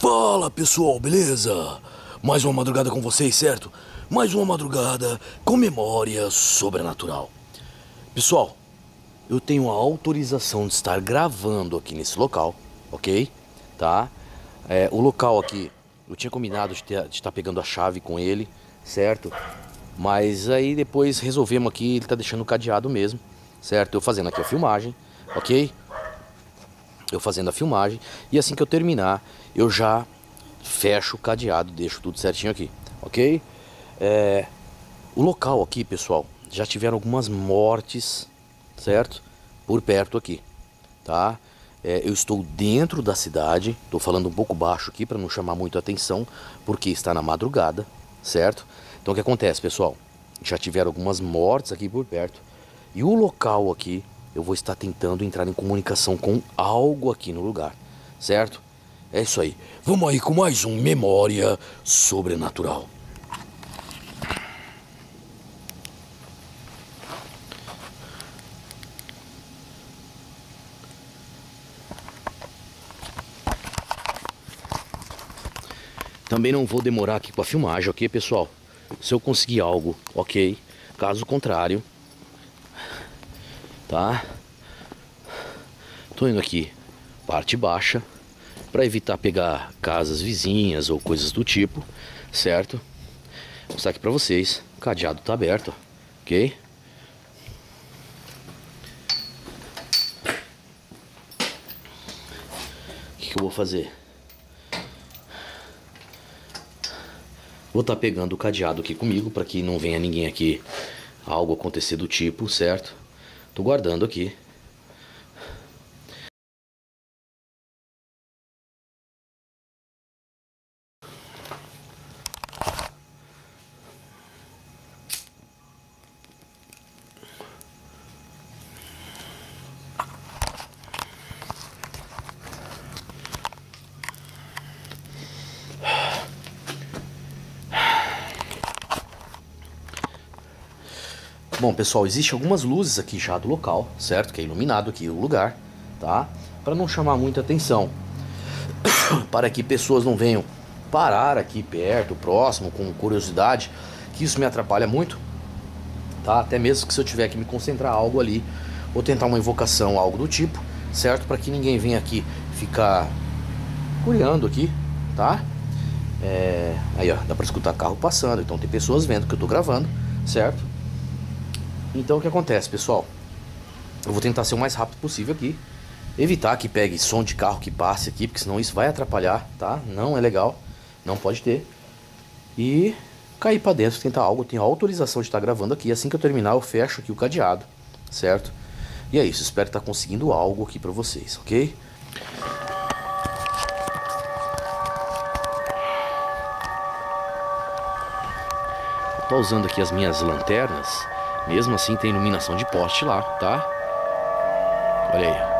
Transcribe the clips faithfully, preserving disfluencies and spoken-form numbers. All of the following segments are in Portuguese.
Fala pessoal, beleza? Mais uma madrugada com vocês, certo? Mais uma madrugada com memória sobrenatural. Pessoal, eu tenho a autorização de estar gravando aqui nesse local, ok? Tá? É, o local aqui, eu tinha combinado de, ter, de estar pegando a chave com ele, certo? Mas aí depois resolvemos aqui, ele tá deixando cadeado mesmo, certo? Eu fazendo aqui a filmagem, ok? Eu fazendo a filmagem, e assim que eu terminar, eu já fecho o cadeado, deixo tudo certinho aqui, ok? É, o local aqui, pessoal, já tiveram algumas mortes, certo? Por perto aqui, tá? É, eu estou dentro da cidade, estou falando um pouco baixo aqui para não chamar muito a atenção, porque está na madrugada, certo? Então o que acontece, pessoal? Já tiveram algumas mortes aqui por perto, e o local aqui, eu vou estar tentando entrar em comunicação com algo aqui no lugar, certo? É isso aí. Vamos aí com mais um Memória Sobrenatural. Também não vou demorar aqui com a filmagem, ok, pessoal? Se eu conseguir algo, ok. Caso contrário, tá? Tô indo aqui, parte baixa, para evitar pegar casas vizinhas ou coisas do tipo, certo? Vou mostrar aqui para vocês, o cadeado tá aberto, ok? O que, que eu vou fazer? Vou estar pegando o cadeado aqui comigo para que não venha ninguém aqui, algo acontecer do tipo, certo? Tô guardando aqui. Bom, pessoal, existem algumas luzes aqui já do local, certo? Que é iluminado aqui o lugar, tá? Para não chamar muita atenção, para que pessoas não venham parar aqui perto, próximo, com curiosidade, que isso me atrapalha muito, tá? Até mesmo que se eu tiver que me concentrar algo ali, ou tentar uma invocação, algo do tipo, certo? Para que ninguém venha aqui ficar curiando aqui, tá? É... Aí, ó, dá para escutar carro passando, então tem pessoas vendo que eu tô gravando, certo? Então o que acontece, pessoal? Eu vou tentar ser o mais rápido possível aqui, evitar que pegue som de carro que passe aqui, porque senão isso vai atrapalhar, tá? Não é legal, não pode ter. E cair pra dentro, tentar algo. Eu tenho a autorização de estar gravando aqui. Assim que eu terminar, eu fecho aqui o cadeado, certo? E é isso, espero estar conseguindo algo aqui pra vocês, ok? Eu tô usando aqui as minhas lanternas. Mesmo assim tem iluminação de poste lá, tá? Olha aí.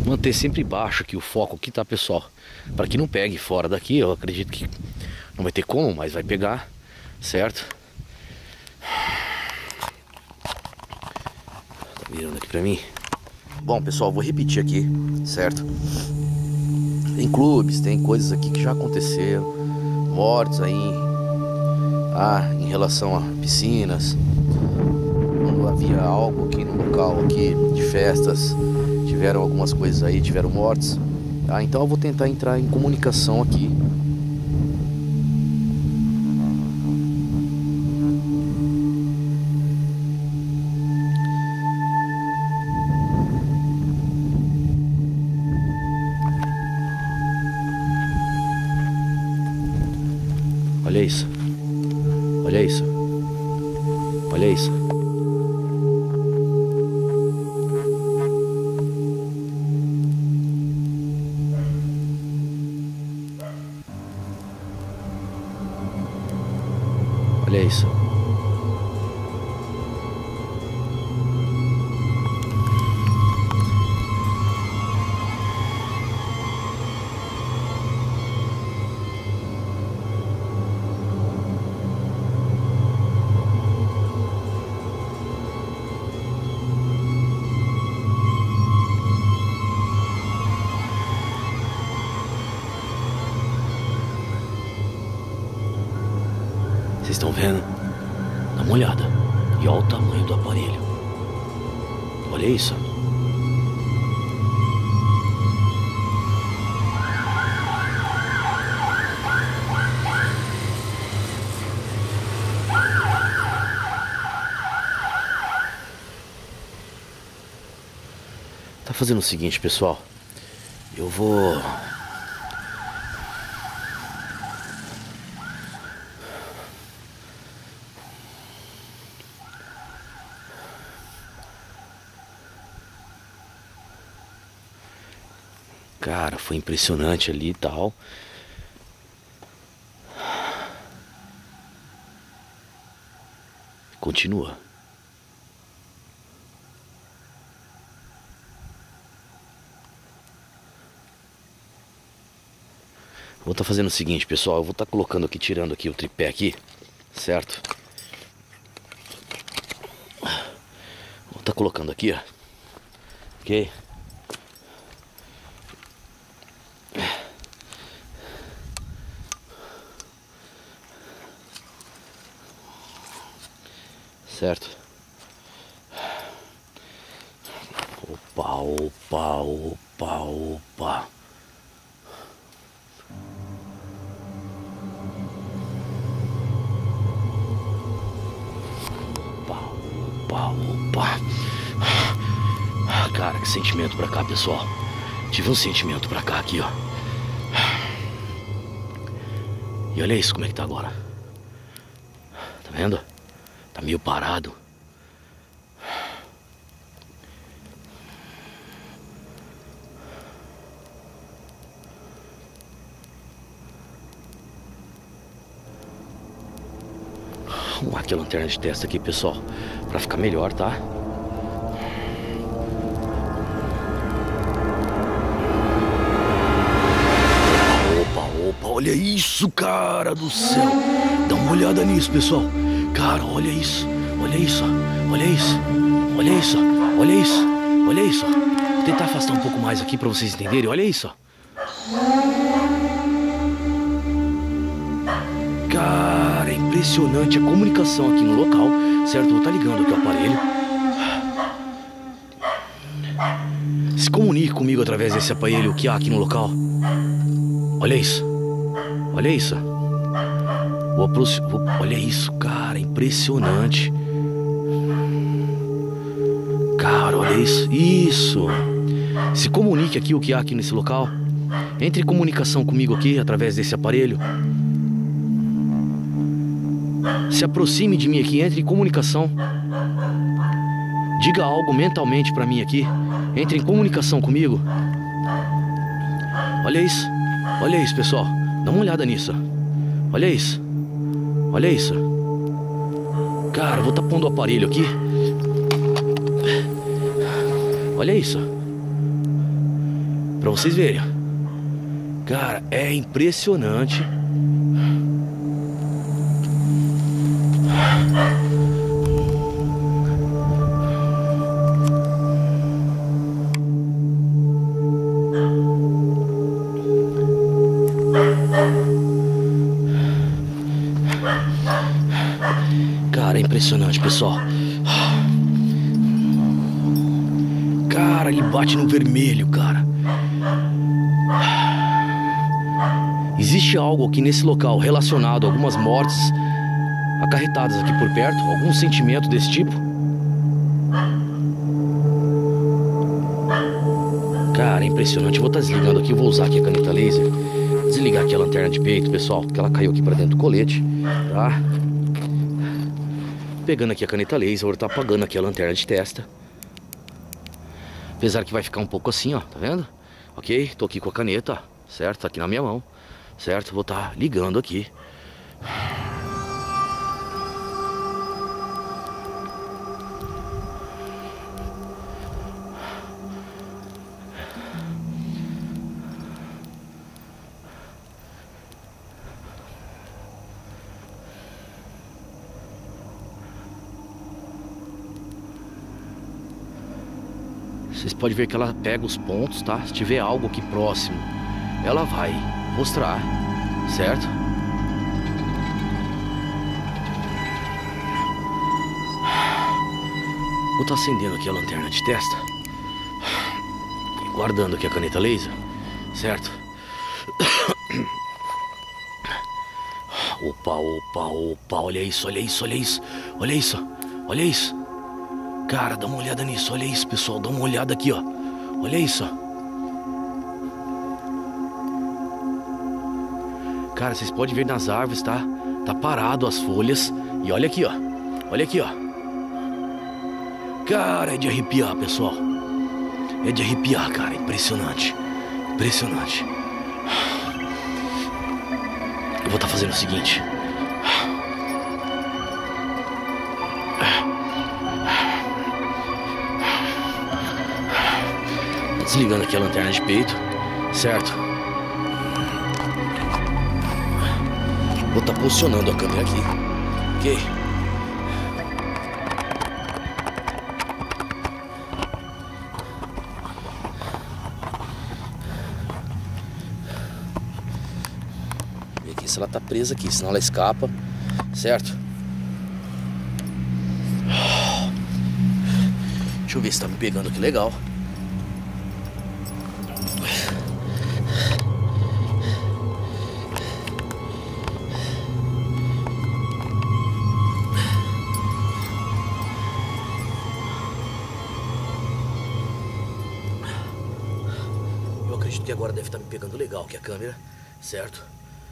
manter sempre baixo aqui o foco aqui, tá, pessoal? Para que não pegue fora daqui. Eu acredito que não vai ter como, mas vai pegar, certo? Tá virando aqui pra mim. Bom, pessoal, vou repetir aqui, certo? Tem clubes, tem coisas aqui que já aconteceram, mortes aí, ah, em relação a piscinas. Quando havia algo aqui no local aqui de festas, tiveram algumas coisas aí, tiveram mortes. Ah, então eu vou tentar entrar em comunicação aqui. Olha isso. Olha isso. Olha isso. Olha isso. Vocês estão vendo? Dá uma olhada. E olha o tamanho do aparelho. Olha isso. Tá fazendo o seguinte, pessoal. Eu vou... Cara, foi impressionante ali e tal. Continua. Vou estar fazendo o seguinte, pessoal. Eu vou estar colocando aqui, tirando aqui o tripé aqui, certo? Vou estar colocando aqui, ó. Ok? Certo? Opa, opa, opa, opa. Opa, opa, opa. Cara, que sentimento pra cá, pessoal. Tive um sentimento pra cá aqui, ó. E olha isso, como é que tá agora. Tá vendo? Tá meio parado. Vamos aqui a lanterna de testa aqui, pessoal, pra ficar melhor, tá? Opa, opa, olha isso, cara do céu. Dá uma olhada nisso, pessoal. Cara, olha isso, olha isso, olha isso, olha isso, olha isso, olha isso. Vou tentar afastar um pouco mais aqui pra vocês entenderem, olha isso. Cara, é impressionante a comunicação aqui no local, certo? Vou estar ligando aqui o aparelho. Se comunique comigo através desse aparelho que há aqui no local. Olha isso, olha isso. Vou aproximar. Olha isso, cara, impressionante. Cara, olha isso. Isso. Se comunique aqui o que há aqui nesse local. Entre em comunicação comigo aqui através desse aparelho. Se aproxime de mim aqui, entre em comunicação. Diga algo mentalmente pra mim aqui. Entre em comunicação comigo. Olha isso. Olha isso, pessoal. Dá uma olhada nisso. Olha isso. Olha isso. Cara, eu vou estar pondo o aparelho aqui. Olha isso. Pra vocês verem. Cara, é impressionante. Cara, é impressionante, pessoal. Cara, ele bate no vermelho, cara. Existe algo aqui nesse local relacionado a algumas mortes acarretadas aqui por perto? Algum sentimento desse tipo? Cara, é impressionante. Eu vou estar desligando aqui, eu vou usar aqui a caneta laser. Desligar aqui a lanterna de peito, pessoal, porque ela caiu aqui pra dentro do colete, tá? Pegando aqui a caneta laser, vou estar apagando aqui a lanterna de testa. Apesar que vai ficar um pouco assim, ó, tá vendo? Ok? Tô aqui com a caneta, certo? Tá aqui na minha mão, certo? Vou estar ligando aqui. Vocês podem ver que ela pega os pontos, tá? Se tiver algo aqui próximo, ela vai mostrar, certo? Vou estar acendendo aqui a lanterna de testa e guardando aqui a caneta laser, certo? Opa, opa, opa, olha isso, olha isso, olha isso, olha isso, olha isso. Cara, dá uma olhada nisso, olha isso, pessoal, dá uma olhada aqui, ó. Olha isso, ó. Cara, vocês podem ver nas árvores, tá? Tá parado as folhas. E olha aqui, ó. Olha aqui, ó. Cara, é de arrepiar, pessoal. É de arrepiar, cara, impressionante. Impressionante. Eu vou estar fazendo o seguinte. Desligando aqui a lanterna de peito, certo? Vou estar posicionando a câmera aqui, ok? Ver aqui se ela tá presa aqui, senão ela escapa, certo? Deixa eu ver se tá me pegando aqui legal. Acredito que agora deve estar me pegando legal aqui a câmera, certo?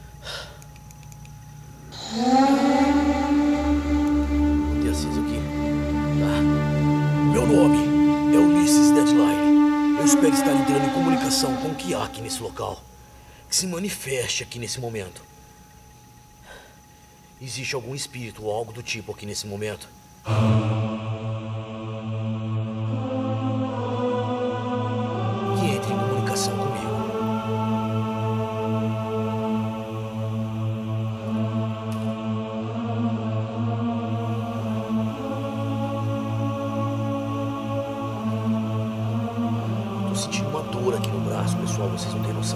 Vou ter aceso aqui, tá? Meu nome é Ulisses Deadline. Eu espero estar entrando em comunicação com o que há aqui nesse local. Que se manifeste aqui nesse momento. Existe algum espírito ou algo do tipo aqui nesse momento? Que entre em comunicação comigo. Tô sentindo uma dor aqui no braço, pessoal, vocês não têm noção.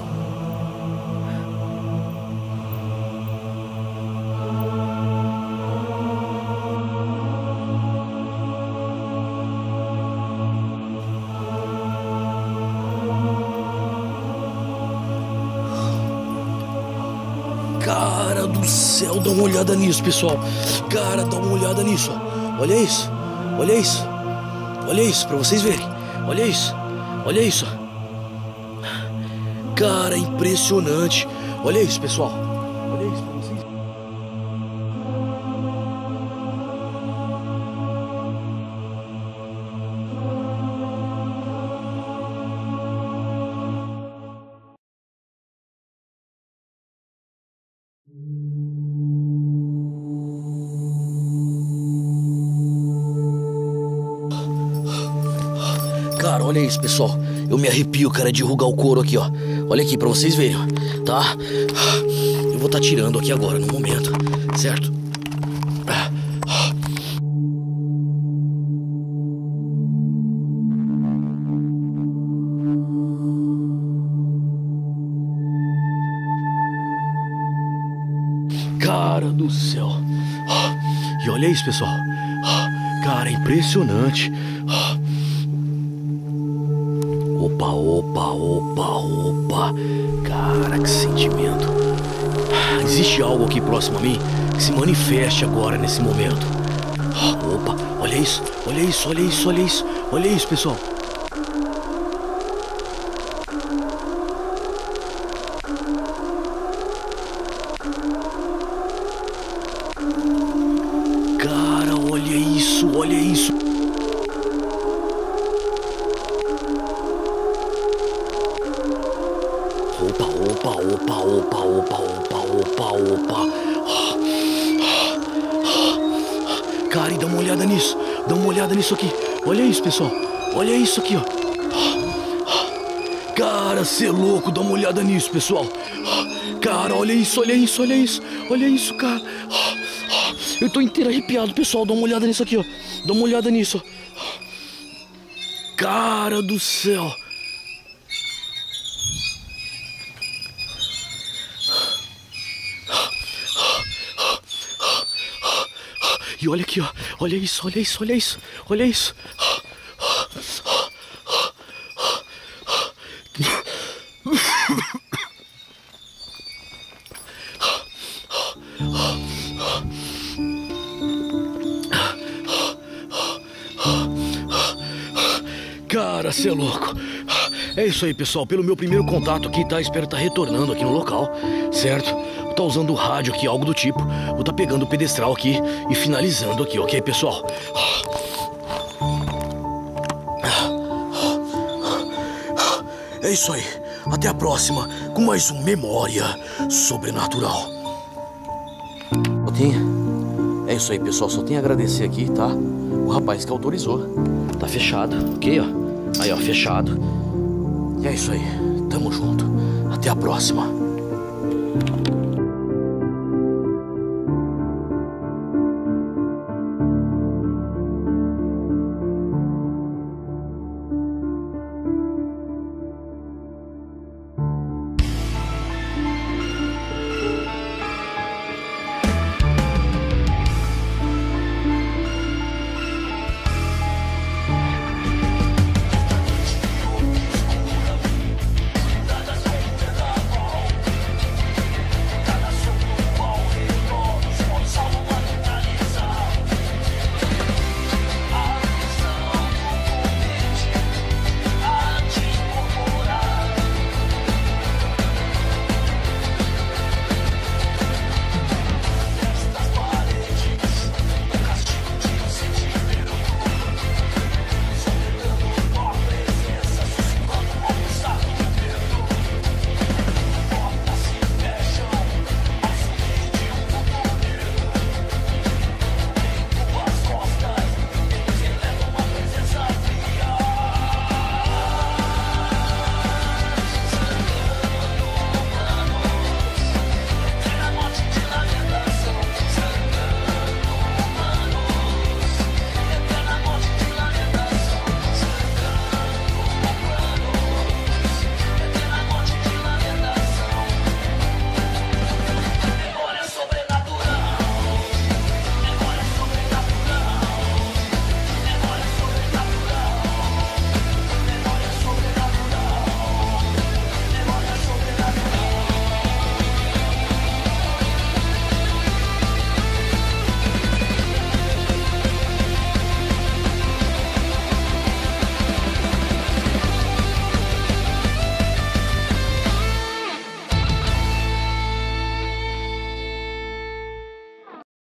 Cara do céu, dá uma olhada nisso, pessoal. Cara, dá uma olhada nisso, ó. Olha isso, olha isso. Olha isso, pra vocês verem. Olha isso, olha isso. Cara, impressionante. Olha isso, pessoal. Olha isso pra vocês. Cara, olha isso, pessoal. eu me arrepio, cara, de enrugar o couro aqui, ó. Olha aqui pra vocês verem, ó, tá? Eu vou estar tirando aqui agora, no momento, certo? Cara do céu. E olha isso, pessoal. Cara, é impressionante. Opa, opa, opa, opa. Cara, que sentimento. Existe algo aqui próximo a mim que se manifeste agora, nesse momento. Opa, olha isso, olha isso, olha isso, olha isso. Olha isso, pessoal. Cara, olha isso, olha isso. Opa, opa, opa, opa, opa, opa, opa, opa. Cara, e dá uma olhada nisso. Dá uma olhada nisso aqui. Olha isso, pessoal. Olha isso aqui, ó. Cara, cê é louco. Dá uma olhada nisso, pessoal. Cara, olha isso, olha isso, olha isso. Olha isso, cara. Eu tô inteiro arrepiado, pessoal. Dá uma olhada nisso aqui, ó. Dá uma olhada nisso, ó. Cara do céu. E olha aqui, ó. Olha isso, olha isso, olha isso. Olha isso. Cara, cê é louco. É isso aí, pessoal. Pelo meu primeiro contato aqui, tá? Espero estar retornando aqui no local, certo? Vou estar usando o rádio aqui, algo do tipo. Vou estar pegando o pedestral aqui e finalizando aqui, ok, pessoal? É isso aí. Até a próxima com mais um Memória Sobrenatural. É isso aí, pessoal. Só tenho a agradecer aqui, tá? O rapaz que autorizou. Tá fechado, ok, ó. Aí, ó, fechado. E é isso aí. Tamo junto. Até a próxima.